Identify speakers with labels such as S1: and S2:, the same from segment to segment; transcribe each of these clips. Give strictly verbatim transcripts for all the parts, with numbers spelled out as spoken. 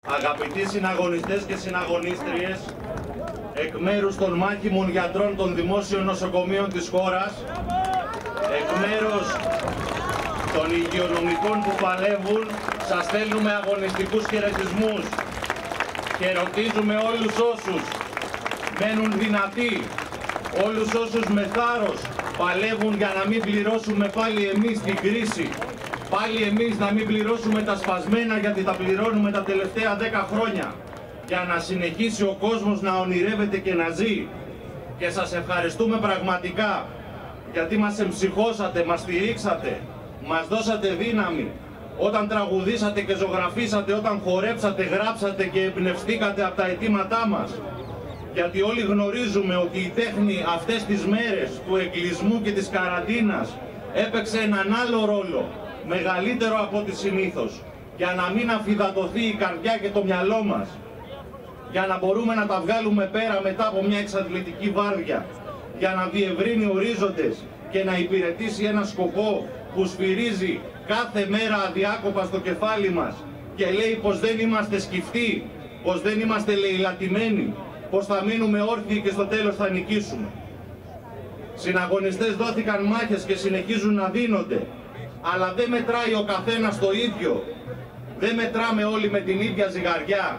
S1: Αγαπητοί συναγωνιστές και συναγωνίστριες, εκ μέρους των μάχημων γιατρών των δημόσιων νοσοκομείων της χώρας, εκ μέρους των υγειονομικών που παλεύουν, σας στέλνουμε αγωνιστικούς χαιρετισμούς και ρωτίζουμε όλους όσους μένουν δυνατοί, όλους όσους με θάρρος παλεύουν για να μην πληρώσουμε πάλι εμείς την κρίση, πάλι εμείς να μην πληρώσουμε τα σπασμένα γιατί τα πληρώνουμε τα τελευταία δέκα χρόνια, για να συνεχίσει ο κόσμος να ονειρεύεται και να ζει. Και σας ευχαριστούμε πραγματικά γιατί μας εμψυχώσατε, μας στηρίξατε, μας δώσατε δύναμη όταν τραγουδήσατε και ζωγραφίσατε, όταν χορέψατε, γράψατε και εμπνευστήκατε από τα αιτήματά μας. Γιατί όλοι γνωρίζουμε ότι η τέχνη αυτές τις μέρες του εγκλεισμού και της καραντίνας έπαιξε έναν άλλο ρόλο, μεγαλύτερο από ό,τι συνήθως, για να μην αφυδατωθεί η καρδιά και το μυαλό μας, για να μπορούμε να τα βγάλουμε πέρα μετά από μια εξαντλητική βάρδια, για να διευρύνει ορίζοντες και να υπηρετήσει ένα σκοπό που σφυρίζει κάθε μέρα αδιάκοπα στο κεφάλι μας και λέει πως δεν είμαστε σκυφτοί, πως δεν είμαστε λαιλατημένοι, πως θα μείνουμε όρθιοι και στο τέλος θα νικήσουμε. Συναγωνιστές δόθηκαν μάχες και συνεχίζουν να δίνονται, αλλά δεν μετράει ο καθένας το ίδιο, δεν μετράμε όλοι με την ίδια ζυγαριά.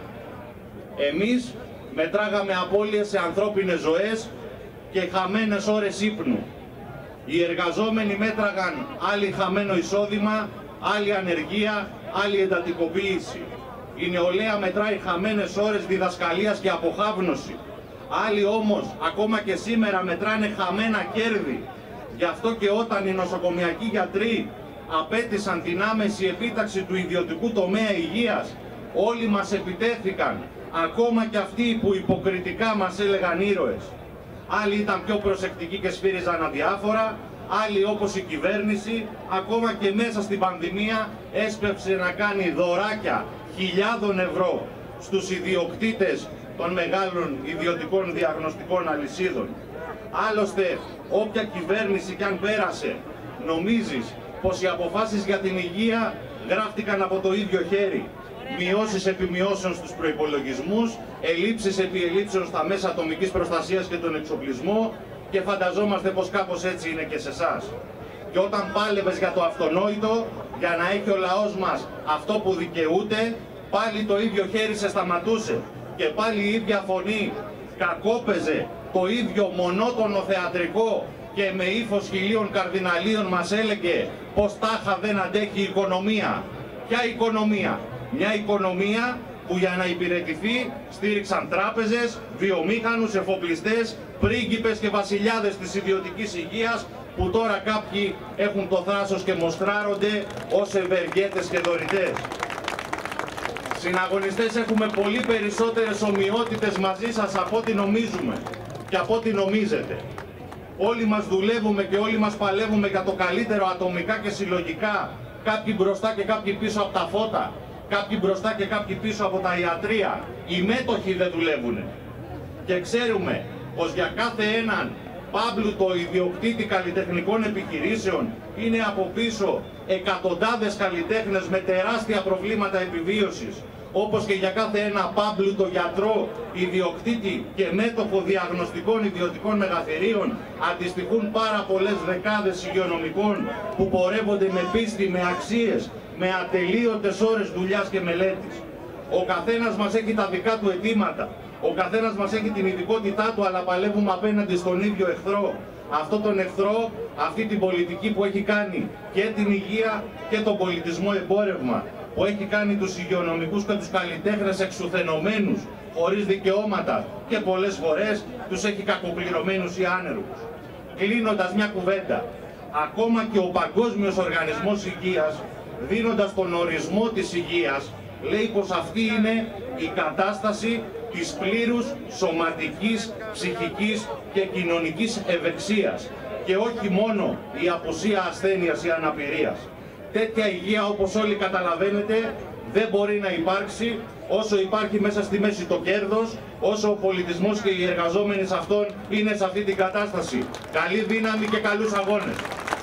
S1: Εμείς μετράγαμε απώλειες σε ανθρώπινες ζωές και χαμένες ώρες ύπνου. Οι εργαζόμενοι μέτραγαν άλλοι χαμένο εισόδημα, άλλη ανεργία, άλλη εντατικοποίηση. Η νεολαία μετράει χαμένες ώρες διδασκαλίας και αποχάβνωση. Άλλοι όμως ακόμα και σήμερα μετράνε χαμένα κέρδη. Γι' αυτό και όταν οι νοσοκομιακοί γιατροί απέτησαν την άμεση επίταξη του ιδιωτικού τομέα υγείας, όλοι μας επιτέθηκαν, ακόμα και αυτοί που υποκριτικά μας έλεγαν ήρωες. Άλλοι ήταν πιο προσεκτικοί και σφύριζαν αδιάφορα, άλλοι όπως η κυβέρνηση, ακόμα και μέσα στην πανδημία έσπευσε να κάνει δωράκια χιλιάδων ευρώ στους ιδιοκτήτες των μεγάλων ιδιωτικών διαγνωστικών αλυσίδων. Άλλωστε, όποια κυβέρνηση κι αν πέρασε, νομίζεις πως οι αποφάσεις για την υγεία γράφτηκαν από το ίδιο χέρι? Μειώσεις επί μειώσεων στους προϋπολογισμούς, ελλείψεις επί ελλείψεων στα μέσα ατομικής προστασίας και τον εξοπλισμό, και φανταζόμαστε πως κάπως έτσι είναι και σε εσάς. Και όταν πάλευες για το αυτονόητο, για να έχει ο λαός μας αυτό που δικαιούται, πάλι το ίδιο χέρι σε σταματούσε και πάλι η ίδια φωνή κακόπαιζε το ίδιο μονότονο θεατρικό και με ύφος χιλίων καρδιναλίων μας έλεγε πως τάχα δεν αντέχει η οικονομία. Ποια οικονομία? Μια οικονομία που για να υπηρετηθεί στήριξαν τράπεζες, βιομήχανους, εφοπλιστές, πρίγκιπες και βασιλιάδες της ιδιωτικής υγείας, που τώρα κάποιοι έχουν το θράσος και μοστράρονται ως ευεργέτες και δωρητές. Συναγωνιστές, έχουμε πολύ περισσότερες ομοιότητες μαζί σας από ό,τι νομίζουμε και από ό,τι νομίζετε. Όλοι μας δουλεύουμε και όλοι μας παλεύουμε για το καλύτερο ατομικά και συλλογικά, κάποιοι μπροστά και κάποιοι πίσω από τα φώτα, κάποιοι μπροστά και κάποιοι πίσω από τα ιατρεία. Οι μέτοχοι δεν δουλεύουν. Και ξέρουμε πως για κάθε έναν πάμπλουτο ιδιοκτήτη καλλιτεχνικών επιχειρήσεων είναι από πίσω εκατοντάδες καλλιτέχνες με τεράστια προβλήματα επιβίωσης, όπως και για κάθε ένα πάμπλουτο γιατρό, ιδιοκτήτη και μέτοχο διαγνωστικών ιδιωτικών μεγαθυρίων αντιστοιχούν πάρα πολλές δεκάδες υγειονομικών που πορεύονται με πίστη, με αξίες, με ατελείωτες ώρες δουλειάς και μελέτης. Ο καθένας μας έχει τα δικά του αιτήματα, ο καθένας μας έχει την ειδικότητά του, αλλά παλεύουμε απέναντι στον ίδιο εχθρό. Αυτό τον εχθρό, αυτή την πολιτική που έχει κάνει και την υγεία και τον πολιτισμό εμπόρευμα, που έχει κάνει τους υγειονομικούς και τους καλλιτέχνες εξουθενωμένους, χωρίς δικαιώματα, και πολλές φορές τους έχει κακοπληρωμένους ή άνεργους. Κλείνοντας μια κουβέντα, ακόμα και ο Παγκόσμιος Οργανισμός Υγείας, δίνοντας τον ορισμό της υγείας, λέει πως αυτή είναι η κατάσταση της πλήρους σωματικής, ψυχικής και κοινωνικής ευεξίας και όχι μόνο η απουσία ασθένειας ή αναπηρίας. Τέτοια υγεία, όπως όλοι καταλαβαίνετε, δεν μπορεί να υπάρξει όσο υπάρχει μέσα στη μέση το κέρδος, όσο ο πολιτισμός και οι εργαζόμενοι σε αυτόν είναι σε αυτή την κατάσταση. Καλή δύναμη και καλούς αγώνες!